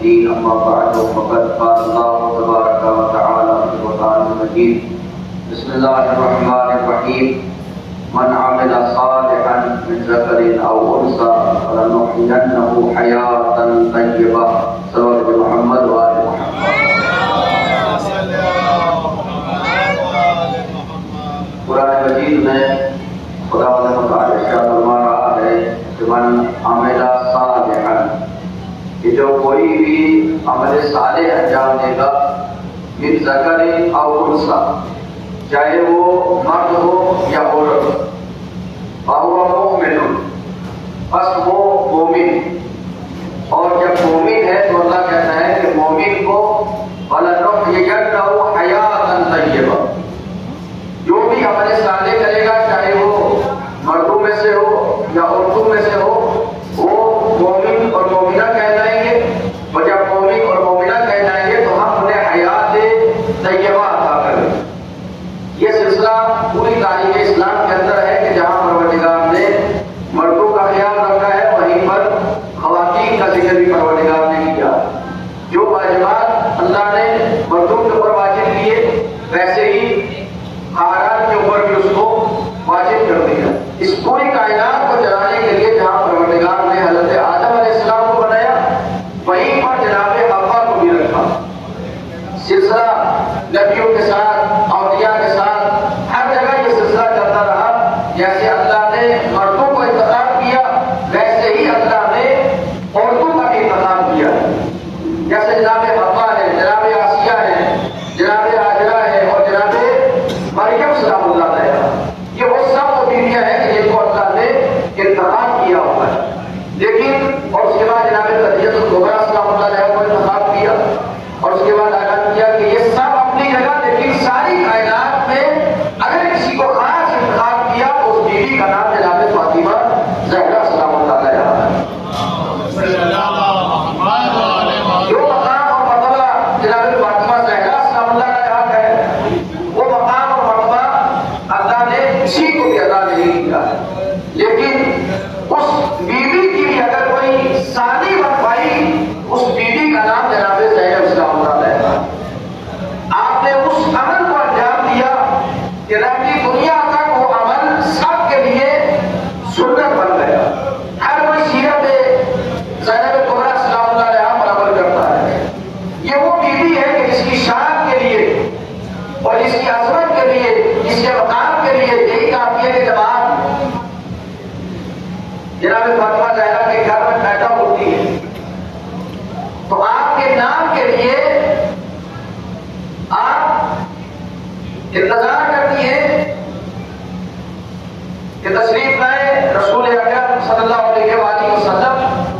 الدين أما بعد فقد قال الله تبارك وتعالى في القرآن المجيد بسم الله الرحمن الرحيم من عمل صالحا من ذكر أو أنثى فلنحيينه حياة طيبة صلى الله محمد وآل محمد. قرآن مجید میں خدا متعال ارشاد فرما رہا ہے کہ من عمل صالحا، کہ جو کوئی بھی عمل صالح انجام دے گا من ذکر او انثی، چاہے وہ مرد ہو یا عورت، فہو مؤمن، پس وہ مومن، اور جب مومن ہے تو اللہ کہتا ہے کہ مومن کو فَلَنُحْيِيَنَّهُ حَيَاةً طَيِّبَةً، جو بھی عمل صالح کرے گا چاہے وہ مردوں میں سے ہو یا عورتوں میں سے ہو، وہ مومن اور مومنہ کہہ جائیں گے، اور جب مومن اور مومنہ کہہ جائیں گے تو ہم انہیں حیات طیبہ عطا کریں. یہ سلسلہ پوری تاریخ اسلام کے اندر ہے کہ جہاں پروردگار نے مردوں کا خیال رکھا ہے وہیں پر خواتین کا ذکر بھی پروردگار نے کیا. جو واجبات اللہ نے مردوں کے اوپر واجب کیے ویسے ہی خاندان کے اوپر بھی اس کو واجب کر دیا. اس پوری کائنات کو چلانے کے لیے جہاں پروردگار نے حضرت آدم علیہ السلام کو بنایا وہیں پر جناب حوا کو بھی رکھا. سلسلہ نبیوں کے ساتھ اولیاء کے ساتھ ہر جگہ یہ سلسلہ چلتا رہا. جیسے اللہ نے مردوں کو انتخاب کیا ویسے ہی اللہ نے عورتوں کا بھی انتخاب کیا. جیسے جناب حوا ہے، جناب آسیہ ہے، جناب ہاجرہ ہے اور جناب مریم سلام اللہ علیہ، یہ وہ سب وہ بیویاں ہیں کہ جن کو اللہ نے انتخاب کیا ہوا ہے. لیکن اور اس کے بعد جناب خدیجہ الکبریٰ سلام اللہ علیہ کو انتخاب کیا اور اس کے بعد اعلان کیا کہ یہ سب اپنی جگہ، لیکن ساری کائنات میں اگر کسی کو خاص انتخاب کیا تو اس بیوی کا نام جناب فاطمہ زہرا سلام اللہ علیہ ہے. جو مقام اور مرتبہ جناب فاطمہ زہرا سلام اللہ علیہ ہے، وہ مقام اور مرتبہ اللہ نے کسی کو بھی عطا نہیں کیا. لیکن اس بیوی کی بھی اگر کوئی ثانی بن پائی، اس بیوی کا نام جناب زینب سلام اللہ علیہ. آپ نے اس عمل کو انجام دیا کہ ربی دنیا تک وہ عمل سب کے لیے سنت بن گیا. ہر کوئی سیرت زینب کبریٰ سلام اللہ علیہ پر عمل کرتا ہے. یہ وہ بیوی ہے کہ جس کی شان کے لیے اور جس کی عظمت کے لیے، جس کے مقام کے لیے یہی کافی ہے کہ جب آپ جناب فاطمہ زہرا کے گھر میں پیدا ہوتی ہے تو آپ کے نام کے لیے آپ انتظار کرتی ہیں کہ تشریف لائے رسول اکرم صلی اللہ علیہ وآلہ وسلم.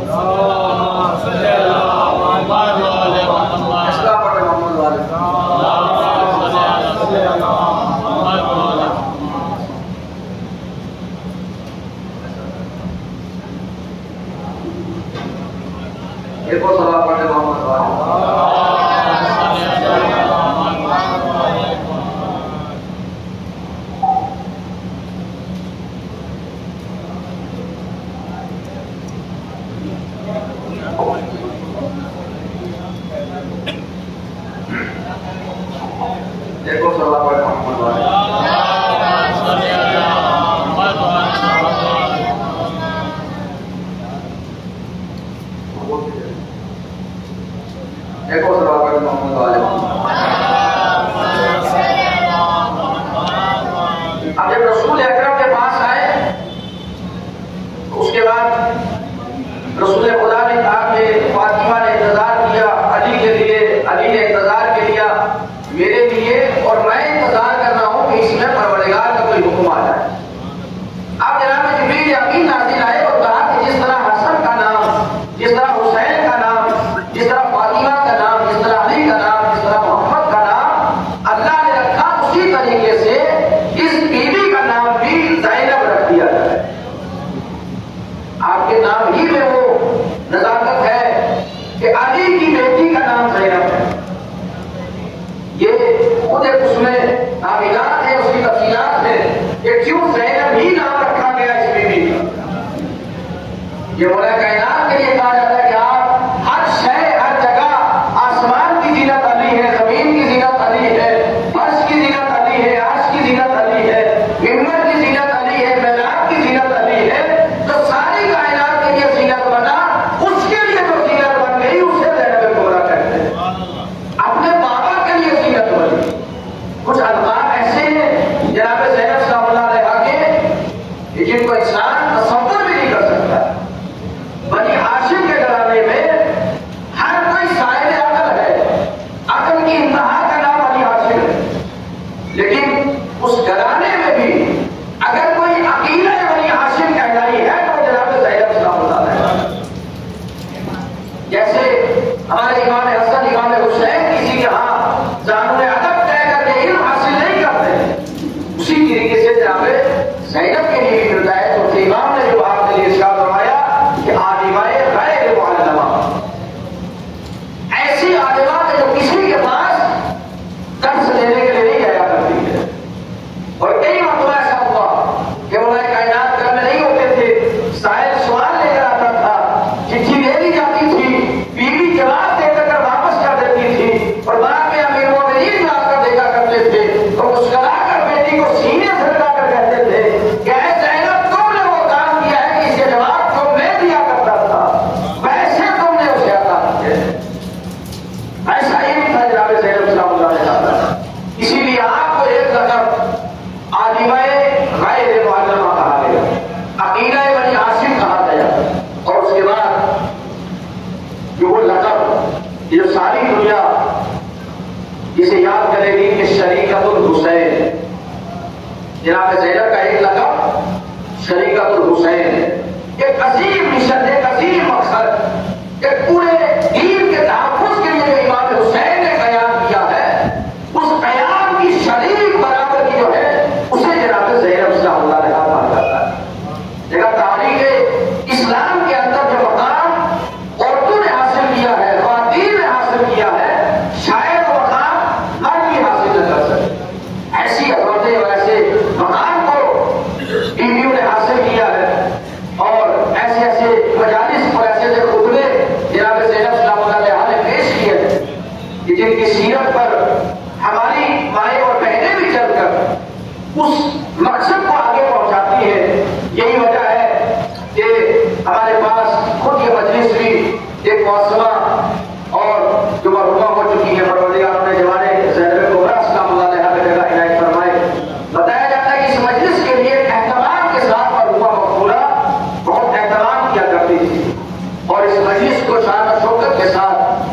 ایک اور سوال پڑھتے محمد اب جب رسول اکرم کے پاس آئے تو اس کے بعد رسول خدا نے کہا کہ فاطمہ نے انتظار کیا علی کے لیے، علی نے انتظار کے لیا میرے لیے، اور میں انتظار کر رہا ہوں کہ اس میں پروردگار کا کوئی حکم آ جائے. اب جناب جبریل امین نازل آئے اور کہا کہ جس طرح حسن کا نام، جس طرح حسین کا نام، جس طرح فاطمہ کا نام، جس طرح علی کا نام، جس طرح محمد کا نام اللہ نے رکھا، اسی طریقے سے اس بیوی کا نام بھی زینب رکھ دیا جائے. آپ کے نام ہی میں وہ نزاکت ہے کہ علی کی بیٹی کا نام زینب ہے. یہ خود ایک اس میں تعمیرات ہے، اس کی تفصیلات ہے کہ کیوں زینب ہی نام رکھا گیا اس بیوی کا. یہ مولا کائنات کے لیے کہا جاتا ہے کہ آپ ہر شے ہر جگہ ہمارے امام حسن امام حسین کسی کے ہاں زانو ادب طے کر کے علم حاصل نہیں کرتے، اسی طریقے سے جناب زینب کے لیے بھی ملتا ہے۔ تو امام نے جو آپ کے لیے ارشاد فرمایا کہ عالمائے غیر معلمہ، ایسی عالمہ ہے جو کسی کے پاس درس لینے کے لیے نہیں جایا کرتی ہے۔ اور کئی مرتبہ ایسا ہوا کہ وہ کائنات گھر میں نہیں ہوتے تھے، سائل سوال لے کر آتا تھا، چٹھی دے دی جاتی تھی، بیوی جواب دے کر واپس کر دیتی تھی، اور بعد میں امیر مومنین آ کر دیکھا کرتے تھے تو مسکرا کر بیٹی کو سینے سے لگا کر کہتے تھے کہ اے زینب، تم نے وہ کام کیا ہے کہ اس کے جواب جو میں دیا کرتا تھا ویسے تم نے اسے عطا کیا ہے۔ ایسا ہی نہیں تھا جناب زینب سلام اللہ علیہ، اسی لیے آپ کو ایک لقب عالمہ غیر معلمہ کہا گیا، عقیلہ بنی عاصم کہا گیا، اور اس کے بعد جو وہ لقب جو ساری دنیا جسے یاد کرے گی کہ شریکت الحسین، جناب زینب کا ایک لقب شریکت الحسین، ایک عظیم مشن، ایک عظیم مقصد، ایک پورے دین کے تحفظ کے لیے جو امام حسین نے قیام کیا ہے، اس قیام کی شریک برابر کی جو ہے اسے جناب زینب صلی اللہ علیہ وسلم کہا جاتا ہے۔ دیکھا تاریخ اسلام کے اندر جو مقام عورتوں نے حاصل کیا ہے، خواتین نے حاصل کیا ہے، شاید وہ مقام مرد بھی حاصل نہ کر سکے۔ ایسی عورتیں اور ایسے مقام کو بیویوں نے حاصل کیا ہے، اور ایسے ایسے مجالس اور ایسے ایسے خطبے جناب زینب صلی اللہ علیہ وسلم نے پیش کیے ہیں کہ جن کی سیرت پر ہماری مائیں اور بہنیں بھی چل کر اس مقصد کو آگے پہنچاتی ہے۔ یہی وجہ ہے کہ ہمارے پاس خود یہ مجلس بھی ایک معصمہ اور جو مرحومہ ہو چکی ہے، پروردگار نے جوان زینب کبریٰ سلام اللہ علیہ کی جگہ عنایت فرمائے۔ بتایا جاتا ہے کہ اس مجلس کے لیے اہتمام کے ساتھ مرحومہ مقبولہ بہت اہتمام کیا کرتی تھی، اور اس مجلس کو شان و شوکت کے ساتھ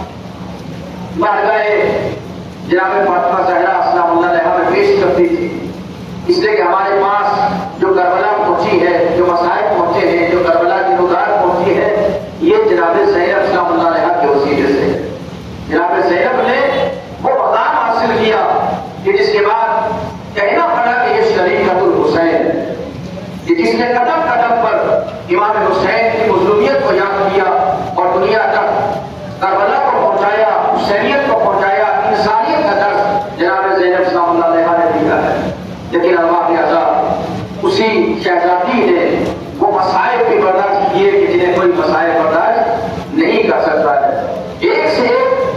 بارگاہ جناب فاطمہ زہرا سلام اللہ علیہ میں پیش کرتی تھی، اس لیے کہ ہمارے پاس جو کربلا پہنچی ہے، جو مسائل پہنچے ہیں، جو کربلا کی نگار پہنچی ہے، یہ جناب زینب سلام اللہ علیہ کے وسیلے سے۔ جناب زینب نے وہ مقام حاصل کیا کہ جس کے بعد کہنا پڑا کہ یہ شریکت الحسین، کہ جس نے قدم قدم پر امام حسین کی مظلومیت کو یاد کیا اور دنیا تک کربلا کو پہنچایا، حسینیت کو پہنچایا، انسانیت کا درس جناب زینب سلام اللہ علیہ نے دیا ہے۔ لیکن اللہ کے عذاب اسی شہزادی نے وہ مسائل بھی برداشت کیے کہ جنہیں کوئی مسائل برداشت نہیں کر سکتا ہے۔ ایک سے ایک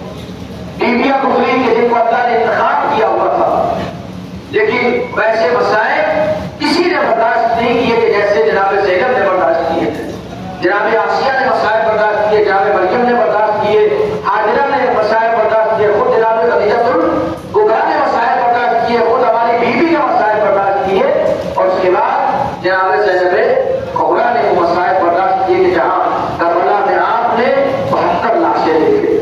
بیویاں گزری کہ جن کو اللہ نے انتخاب کیا ہوا تھا، لیکن ویسے مسائل کسی نے برداشت نہیں کیے کہ جیسے جناب زینب نے برداشت کیے تھے۔ جناب آسیہ نے مسائل برداشت کیے، جناب مریم نے برداشت کیے، حاجرہ نے مسائل برداشت کیے، خود جناب خدیجہ الکبریٰ نے مسائل برداشت کیے، خود ہماری بیوی نے مسائل برداشت کیے، اور اس کے بعد جناب زینب کبریٰ نے وہ مسائل برداشت کیے کہ جہاں کربلا میں آپ نے 72 لاشیں دیکھے۔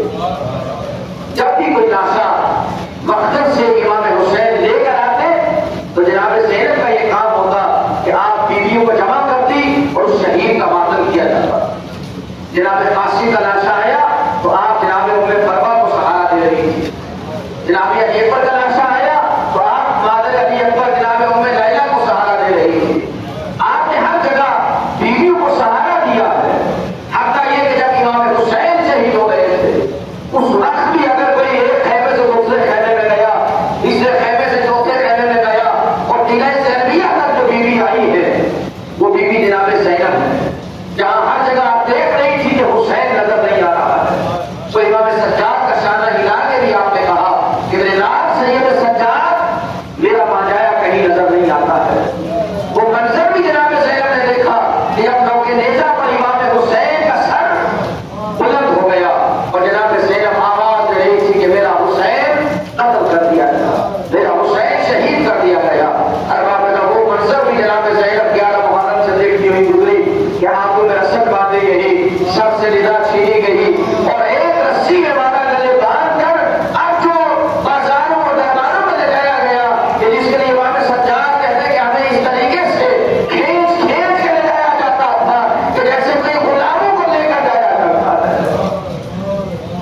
جب بھی کوئی لاشا مقتل سے امام حسین لے کر آتے تو جناب زینب کا یہ کام ہوتا کہ آپ بیویوں کو جمع کرتی اور اس شہید کا ماتم کیا جاتا۔ جناب قاسم کا لاشا آیا تو آپ جناب ام فروا کو سہارا دے رہی تھی۔ جناب علی اکبر کا لاشا آیا تو آپ مادر علی اکبر جناب ام لیلہ کو سہارا دے رہی تھی۔ آپ نے ہر جگہ بیویوں کو سہارا دیا ہے، حتیٰ یہ کہ جب امام حسین شہید ہو گئے تھے اس وقت بھی اگر کوئی ایک خیمے سے دوسرے خیمے میں گیا، تیسرے خیمے سے چوتھے خیمے میں گیا، اور قلعہ زینبیہ تک جو بیوی آئی ہے وہ بیوی جناب زینب ہے، جہاں ہر جگہ آپ دیکھ رہی تھی کہ حسین نظر نہیں آ رہا ہے۔ تو امام سجاد کا شانہ ہلا کے بھی آپ نے کہا کہ میرے لال سید سجاد میرا پانجایا کہیں نظر نہیں آتا ہے۔ وہ منظر بھی جناب زینب نے دیکھا کہ اب نو کے نیزہ پر امام حسین کا سر بلند ہو گیا، اور جناب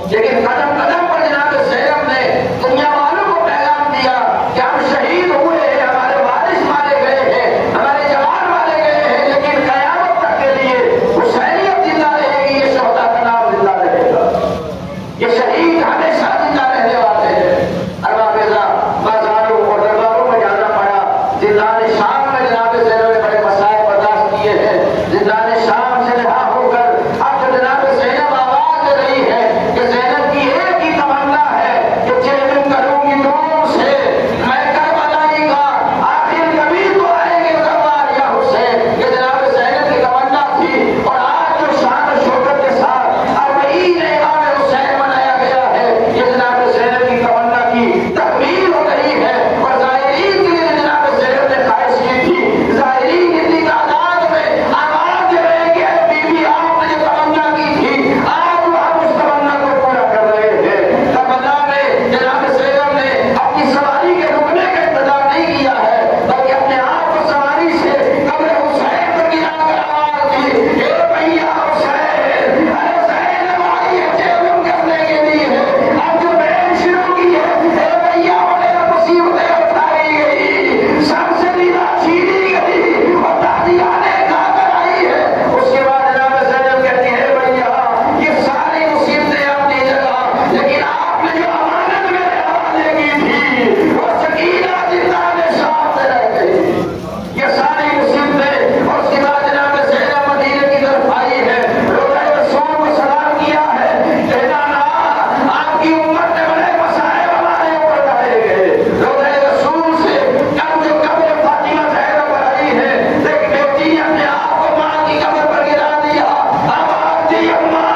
لیکن قدم قدم پر جناب زینب نے دنیا والوں کو پیغام دیا کہ ہم شہید ہوئے ہیں، ہمارے وارث مارے گئے ہیں، ہمارے جوان مارے گئے ہیں، لیکن قیامت تک کے لیے حسینیت زندہ رہے گی، یہ شہداء کا نام زندہ رہے گا، یہ شہید ہمیشہ زندہ رہنے والے ہیں۔ اربابیزا بازاروں اور درباروں میں جانا پڑا، زندان شام میں جناب زینب نے بڑے مسائل برداشت کیے ہیں، زندان شام سے رہا ہو کر اب جو جناب زینب آواز دے رہی ہے کہ زینب کی ایک ہی تمنا ہے کہ چیلنج کروں گی دور سے میں کربلائی کا آخر کبھی تو آئیں گے زوار یا حسین، یہ جناب زینب کی تمنا تھی۔ اور آج جو شان و شوکت کے ساتھ اربعین امام حسین منایا گیا ہے، یہ جناب زینب کی تمنا کی تکمیل ہو رہی ہے۔ اور زائرین کے لیے جناب زینب نے خواہش کی تھی، زائرین اتنی تعداد میں آواز دے رہے کہ اے بی بی آپ نے جو تمنا کی تھی آج وہ ہم اس تمنا کو پورا کر رہے ہیں۔ کربلا میں جناب زینب نے اپنی سواری کے رکنے کا انتظار نہیں کیا ہے، بلکہ اپنے آپ کو سواری سے قبر حسین پر گرا کر آواز دی، اے بھیا حسین، ارے زینب آئی ہے چیلنج کرنے کے لیے، اب جو بین شروع کی ہے، اے بھیا بڑے مصیبتیں اٹھائی گئی، سب سے نیلا چھیڑی گئی اور تازیانے گا کر آئی ہے۔ اس کے بعد جناب زینب کہتی ہے بھیا یہ ساری مصیبتیں اپنی جگہ، لیکن آپ نے جو امانت میرے حوالے کی تھی وہ سکینہ زندان شام سے رہ گئی، یہ ساری مصیبتیں۔ اور اس کے بعد جناب زینب مدینے کی طرف آئی ہے، روضہ رسول کو سلام کیا ہے کہ نانا آپ کی امت نے بڑے مسائب ہمارے اوپر ڈالے گئے، روضہ رسول سے اب جو قبر فاطمہ زہرا پر آئی ہے، ایک بیٹی نے اپنے آپ کو ماں کی قبر پر گرا دیا، آواز دی اماں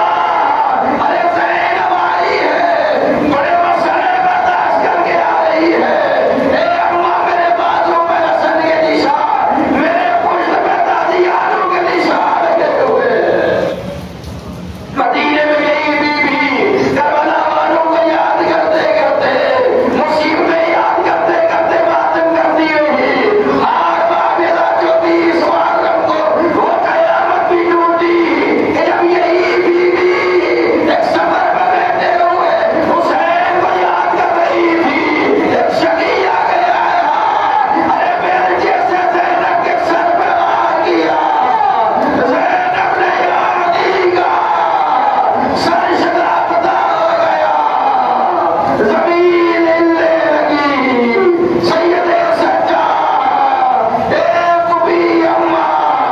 ارے زینب آئی ہے، بڑے مسئلے برداشت کر کے آ رہی ہے، اے اماں میرے بازو میں حسن کے نشان، میرے پشت پہ تازیانوں کے نشان لگے ہوئے ہیں۔ مدینے میں گئی بی بی کربلا والوں کو یاد کرتے کرتے، مصیبتیں یاد کرتے کرتے ماتم کرتی رہی۔ آج بابیزا 24 محرم کو وہ قیامت بھی ٹوٹی کہ جب یہی بی بی ایک سفر پر بیٹھے ہوئے حسین کو یاد کر رہی تھی، ایک شقی آ گیا ہے، ارے میرے جیسے زینب کے سر پہ وار کیا، زینب نے یاد ہی کہا، سر شکافتہ ہو گیا، زمین ہلنے لگی، سید سجاد ایک بھی اماں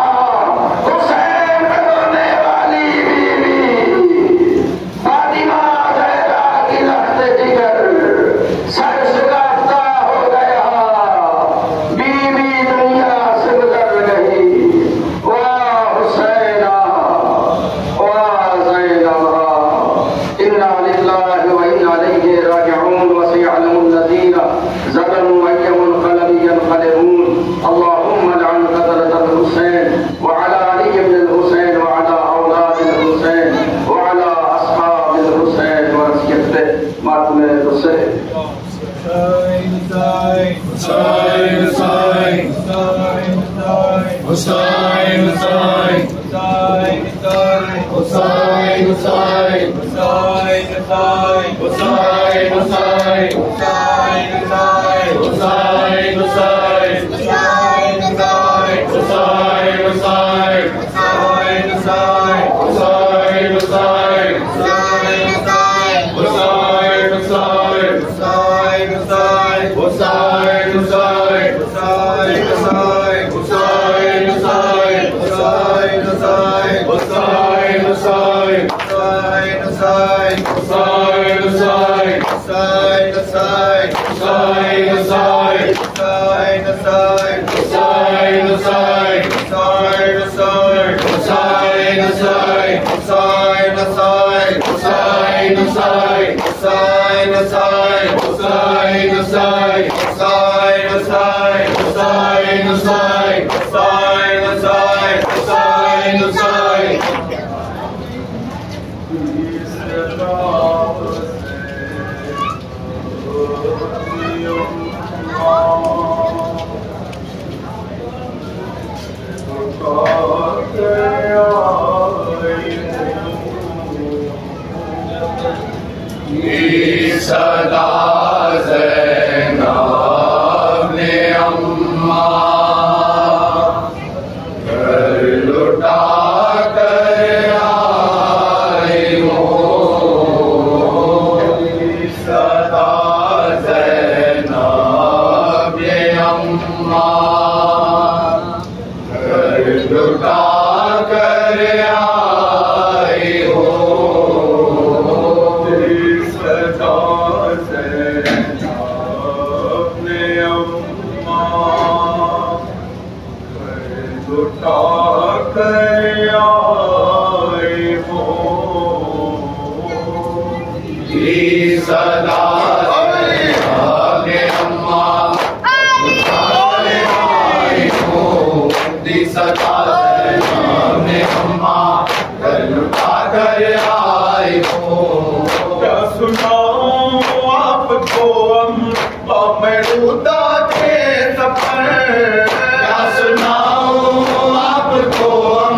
حسین پہ رونے والی بی بی فاطمہ زہرا کی لخت جگر سر شکافتہ ہو گیا، بی بی دنیا سے گزر گئی، واہ حسینہ واہ زینبا، انا للہ و انا الیہ راجعون، وسيعلم الذین ظلموا أي منقلب ينقلبون، اللهم لعن قتلة الحسين وعلى علي بن الحسين وعلى أولاد الحسين وعلى أصحاب الحسين ورثة ماتم الحسين۔ یہ صدا زینب نے اماں گھر لٹا کر آئی ہو، یہ صدا زینب نے اماں گھر لٹا کر آئی ہو، صدا زینب نے اماں صدا زینب نے اماں گھر لٹا کر آئی ہو، کیا سناؤں آپ کو محمودہ کے سفر، کیا سناؤں آپ کو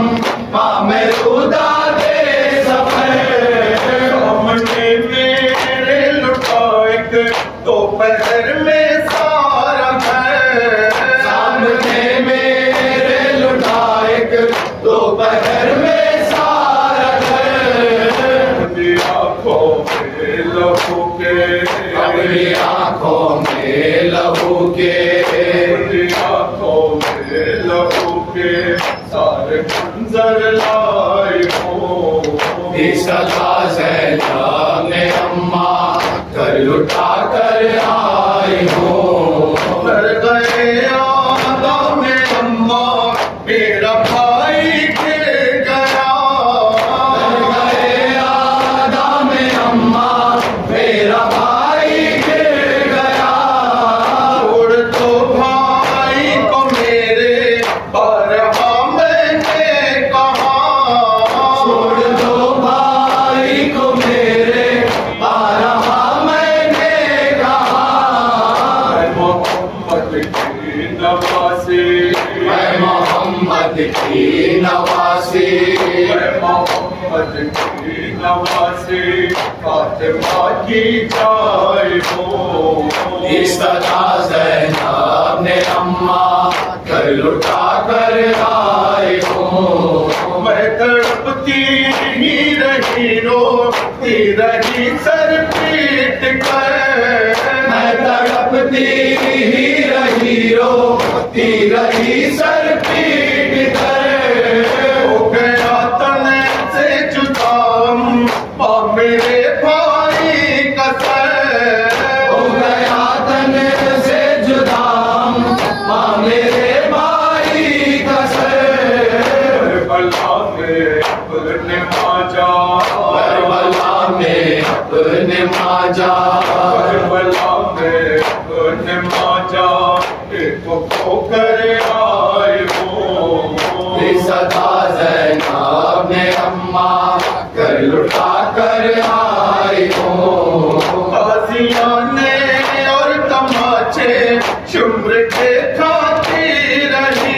محمودہ کے سفر، سامنے میرے لٹا ایک دوپہر میں سارا گھر، سامنے میرے لٹا ایک دوپہر میں سارا گھر، اپنی آنکھوں میں لہو کے، اپنی آنکھوں میں لہو کے، اپنی آنکھوں میں لہو کے سارے منظر لائی ہو، یہ صدا زینب نے اماں گھر لٹا کر آئی ہو، مر گئے آدم اماں میرا بھائی گر گیا، مر گئے آدم اماں میرا بھائی گر گیا، چھوڑ دو بھائی کو میرے بارہا میں نے کہا، چھوڑ دو بھائی کو میرے بارہا میں نے کہا، میں محمد کی نواسی، میں محمد کی نواسی، میں محمد کی نواسی، فاطمہ کی جائے ہو، یہ صدا زینب نے اماں گھر لٹا کر آئی ہو، میں تڑپتی ہی رہی روتی رہی سر پیٹ کر، میں تڑپتی ہی رہی روتی رہی سر پیٹ کر، ہو گیا تن سے جدا ماں میرے بھائی کا سر، ہو گیا تن سے جدا ماں میرے بھائی کا سر، کربلا میں اپنے ماں جا، کربلا میں اپنے ماں جا، کربلا میں اپنے ماں جا، ایک کو کھو کر آئے ہو، یہ صدا زینب نے اماں گھر لٹا کر آئی ہو، غازیانے اور تماچے شمر کے کھاتی رہی،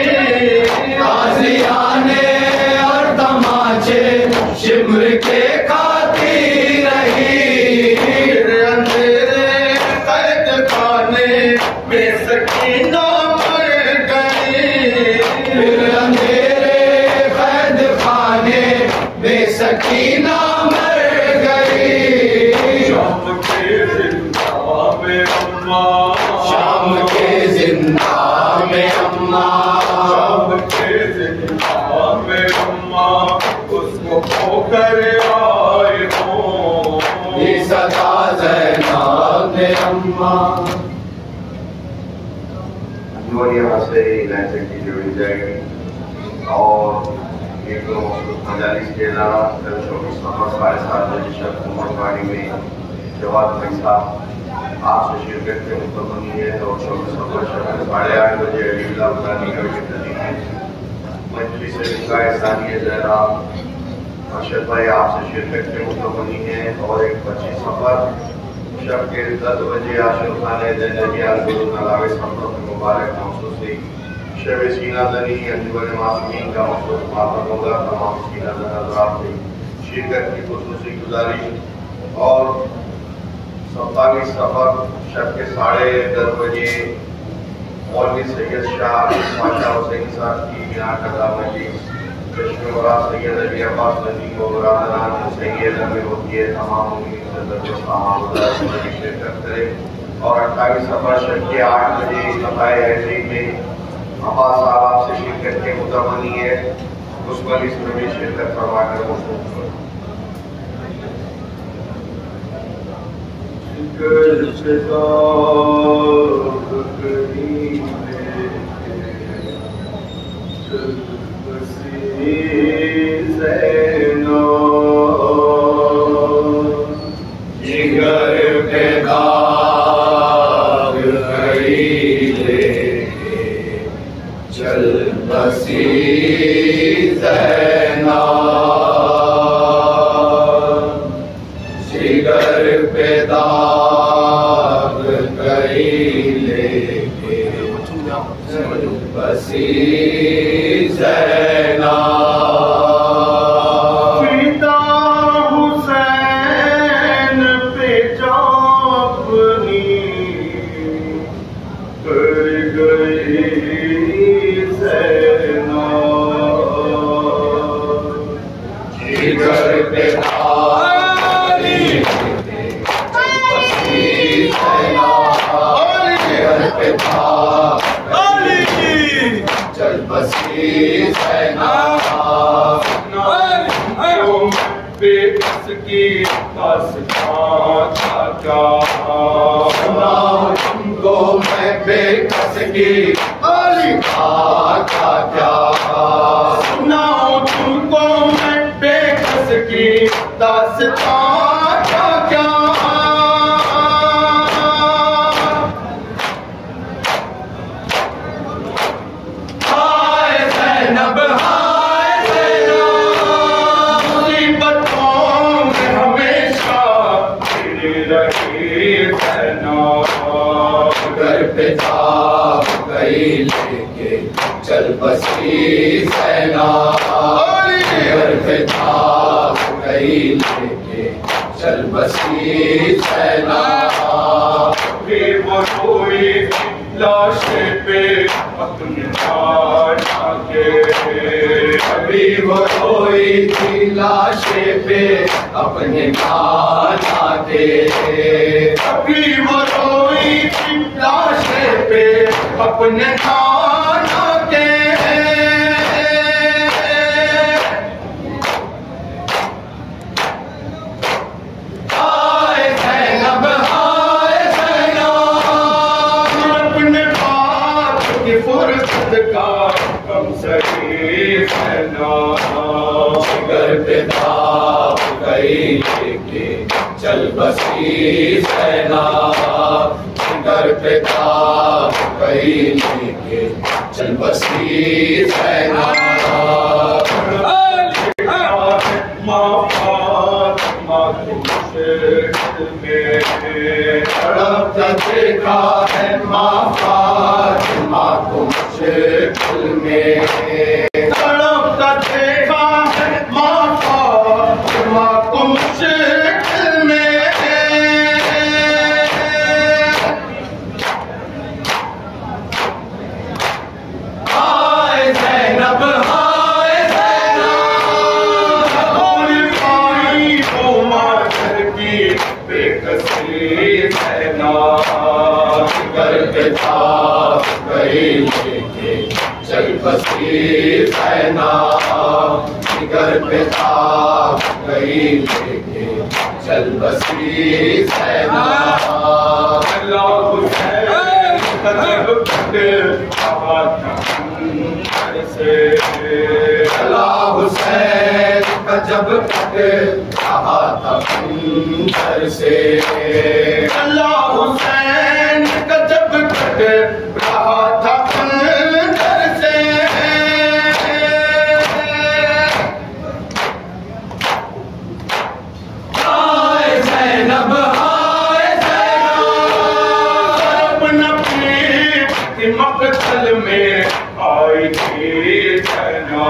غازیانے اور تماچے شمر کے کھاتی رہی، پھر اندھیرے قید خانے میں سکینہ مر گئی، پھر اندھیرے قید خانے میں سکینہ مر گئی، شام کے زندہ میں اماں، شام کے زندہ میں اماں، شام کے زندہ میں اماں اس کو کھو کر آئے ہو، یہ صدا زینب نے اماں، اور یہاں سے لہجے کی جوڑی جائے گی، اور یہ جو مجالس کے علاوہ کل 24 نومبر 7:30 بجے شب عمر گاڑی میں جواد بھائی صاحب آپ سے شرکت کے مطمئن ہے، اور 24 نومبر شب 8:30 بجے علی اللہ افغانی گڑھ کے ترتیب ہے مجلس نکاح ثانیہ زہرا ارشد بھائی آپ سے شرکت کے مطمئن ہے، اور ایک 25 نومبر شب کے 10 بجے عاشق خانہ زینبیہ گرو نلاوے سمتوں میں مبارک موصوصی شب سینہ زنی انجمن معصومین کا مخصوص ماتم ہوگا، تمام سینہ زن حضرات کی شرکت کی خصوصی گزارش، اور 28 سفر شب کے 10:30 بجے مولوی سید شاہ پاشا حسین صاحب کی بیان کردہ مجلس چشم برا سید علی عباس نبی کو برادران سید امیر ہوتی ہے تمام امید صدر و سامان شرکت کرے. اور 28 سفر شب کے 8 بجے نقائے حیدری میں عباس صاحب آپ سے شرکت کے متمنی ہے اس مجلس میں بھی شرکت فرما کر مشکور کریں.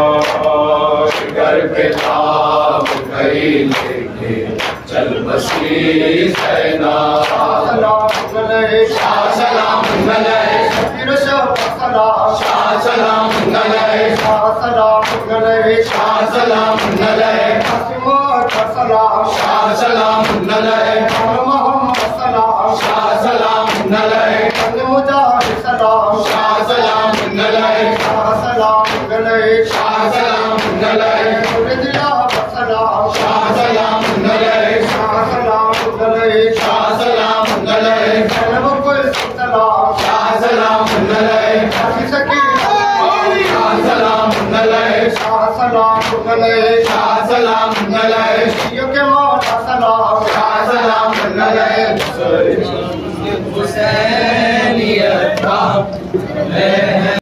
چل بسی سینا سلام علیہ شاہ سلام علیہ شبیر شاہ سلام شاہ سلام علیہ شاہ سلام علیہ شاہ سلام علیہ قاسم سلام شاہ سلام علیہ محمد سلام شاہ سلام علیہ مجاہد سلام شاہ سلام علیہ شاہ سلام علیہ شاہ سلام علیہ سلام شاہ سلام علیہ شاہ سلام علیہ شاہ سلام علیہ سلام شاہ سلام علیہ شاہ سلام علیہ شاہ سلام علیہ شاہ سلام علیہ شیعوں کے مولا سلام شاہ سلام علیہ حسینیت کا